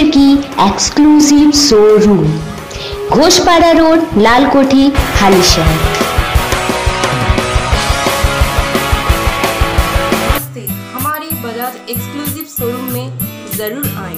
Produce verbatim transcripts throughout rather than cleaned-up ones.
की exclusive showroom, Ghoshpara road, Lalkothi, Halisahar. नमस्ते, हमारी बजाज एक्सक्लूसिव शोरूम में जरूर आएं।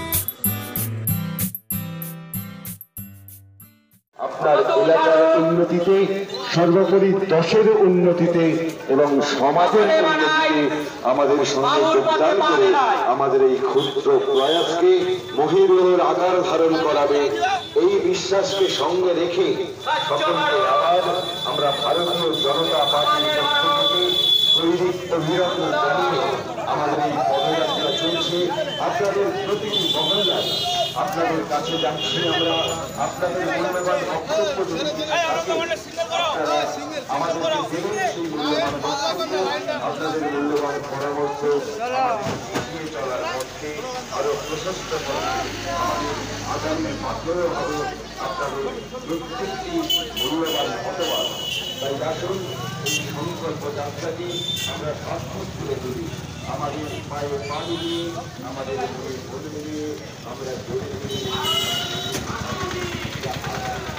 আপনার এলাকার উন্নতিতে, সর্বোপরি দেশের উন্নতিতে এবং সমাজের উন্নতিতে আমাদের সঙ্গে যোগদান করে আমাদের এই ক্ষুদ্র প্রয়াসকে মহিরুহের আকার ধারণ করাবে, এই বিশ্বাসকে সঙ্গে রেখে সকলকে আবার আমরা ভারতীয় জনতা পার্টির পক্ষ থেকে দৈনিক অভিনন্দন জানিয়ে আমাদের এই পদযাত্রা চলছে। আপনাদের প্রতিটি মহল্লায় আপনাদের কাছে যাচ্ছি আমরা, আপনাদের মূল্যবান বক্তব্য আমাদেরকে দেবেন, সেই মূল্যবান বক্তব্য, আপনাদের মূল্যবান পরামর্শ এগিয়ে চলার পক্ষে আরো প্রশস্ত করতে আমাদের আগামী মাধ্যমে হবে আপনাদের প্রত্যেকটি মূল্যবান মতবাদ। তাই আসুন এই সংকল্প যাত্রাটি আমরা সার্থক করে তুলি। আমাদের পায়ে পানি দিয়ে, আমাদের ভোট দিয়ে আমরা